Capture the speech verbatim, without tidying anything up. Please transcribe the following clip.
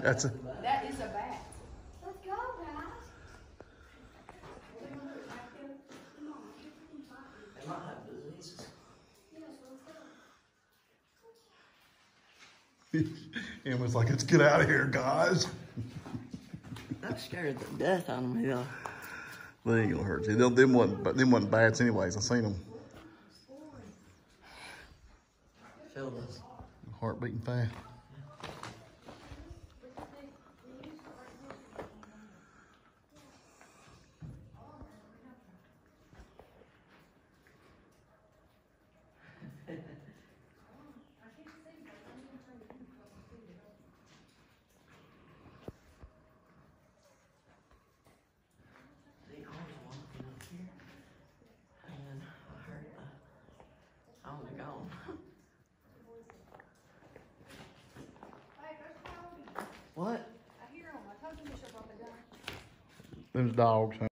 That's a. That is a bat. Let's go, guys. They might have diseases. Emma's like, let's get out of here, guys. I'm scared to death on them here. They ain't gonna hurt you. Them, them wasn't, but them wasn't bats anyways. I seen them. Feel this. Heart beating fast. See, I was walking up here, and I heard the, oh my God. What? I hear them. I told you to shut up the gun. Them's dogs.